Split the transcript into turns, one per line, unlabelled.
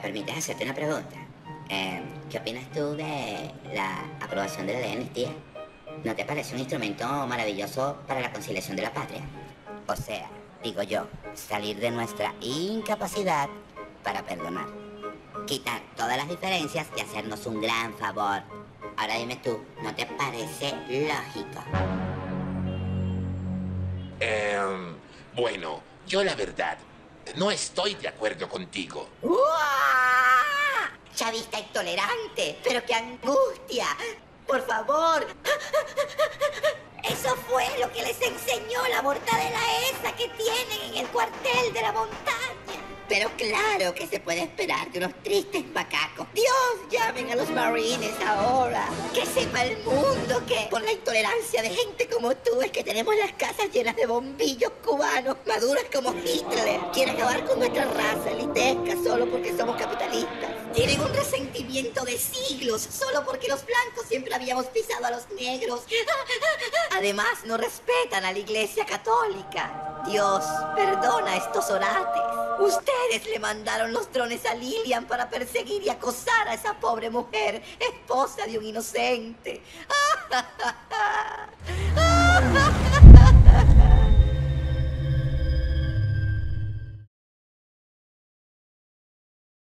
permites hacerte una pregunta? ¿Qué opinas tú de la aprobación de la ley de amnistía? ¿No te parece un instrumento maravilloso para la conciliación de la patria? O sea, digo yo, salir de nuestra incapacidad para perdonar. Quitar todas las diferencias y hacernos un gran favor. Ahora dime tú, ¿no te parece lógico?
Bueno, yo la verdad, no estoy de acuerdo contigo.
¡Uah! Chavista intolerante, pero qué angustia. Por favor. Eso fue lo que les enseñó la mortadela esa que tienen en el cuartel de la montaña. Pero claro que se puede esperar de unos tristes macacos. Dios, llamen a los marines ahora. Que sepa el mundo que por la intolerancia de gente como tú es que tenemos las casas llenas de bombillos cubanos maduras como Hitler. Quiere acabar con nuestra raza elitesca solo porque somos capitalistas. Tienen un resentimiento de siglos solo porque los blancos siempre habíamos pisado a los negros. Además, no respetan a la Iglesia Católica. Dios, perdona a estos orates. Ustedes le mandaron los drones a Lilian para perseguir y acosar a esa pobre mujer, esposa de un inocente.